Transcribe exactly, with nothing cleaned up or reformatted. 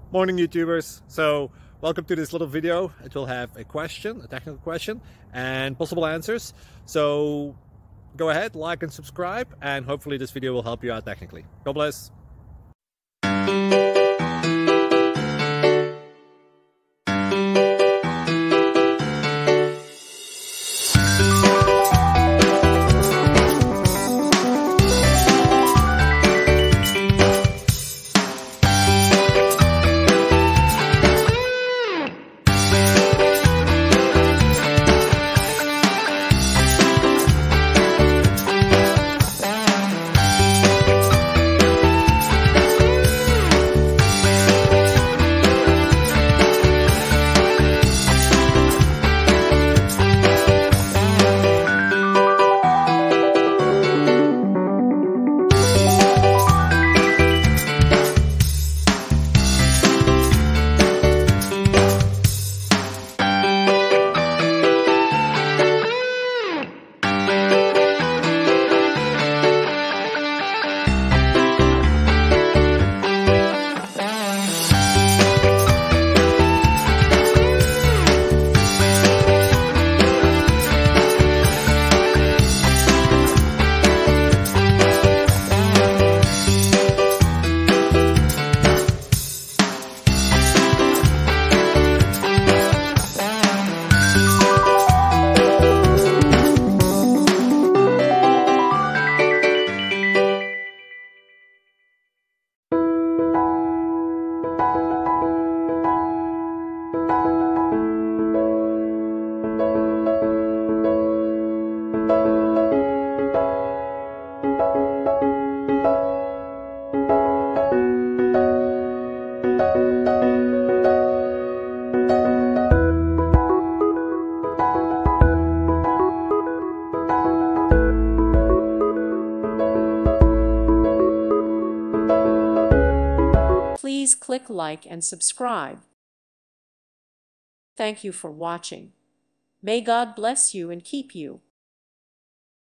Morning YouTubers. So welcome to this little video. It will have a question, a technical question, and possible answers. So go ahead, like and subscribe, and hopefully this video will help you out technically. God bless. Please click like and subscribe. Thank you for watching. May God bless you and keep you.